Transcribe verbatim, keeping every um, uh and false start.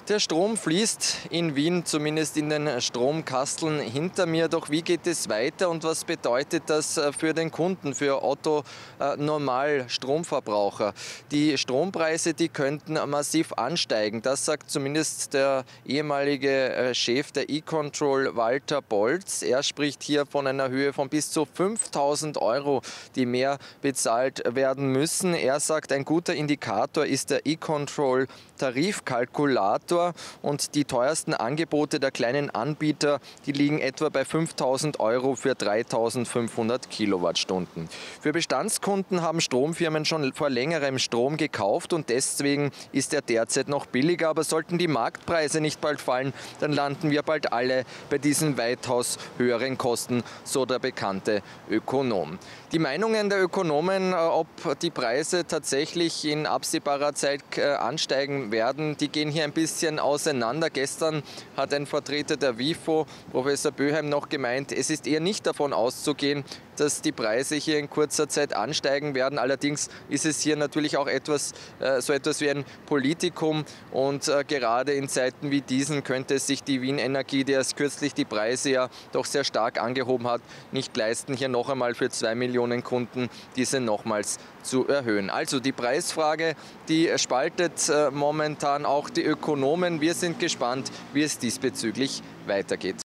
Der Strom fließt in Wien, zumindest in den Stromkasteln hinter mir. Doch wie geht es weiter und was bedeutet das für den Kunden, für Otto-Normal-Stromverbraucher? Die Strompreise, die könnten massiv ansteigen. Das sagt zumindest der ehemalige Chef der E-Control, Walter Bolz. Er spricht hier von einer Höhe von bis zu fünftausend Euro, die mehr bezahlt werden müssen. Er sagt, ein guter Indikator ist der E-Control Tarifkalkulator. Und die teuersten Angebote der kleinen Anbieter, die liegen etwa bei fünftausend Euro für dreitausendfünfhundert Kilowattstunden. Für Bestandskunden haben Stromfirmen schon vor längerem Strom gekauft und deswegen ist er derzeit noch billiger. Aber sollten die Marktpreise nicht bald fallen, dann landen wir bald alle bei diesen weitaus höheren Kosten, so der bekannte Ökonom. Die Meinungen der Ökonomen, ob die Preise tatsächlich in absehbarer Zeit ansteigen werden, die gehen hier ein bisschen auseinander. Gestern hat ein Vertreter der WIFO, Professor Böheim, noch gemeint, es ist eher nicht davon auszugehen, dass die Preise hier in kurzer Zeit ansteigen werden. Allerdings ist es hier natürlich auch etwas, äh, so etwas wie ein Politikum und äh, gerade in Zeiten wie diesen könnte es sich die Wien Energie, die erst kürzlich die Preise ja doch sehr stark angehoben hat, nicht leisten, hier noch einmal für zwei Millionen Kunden diese nochmals zu erhöhen. Also die Preisfrage, die spaltet äh, momentan auch die Ökonomen. Wir sind gespannt, wie es diesbezüglich weitergeht.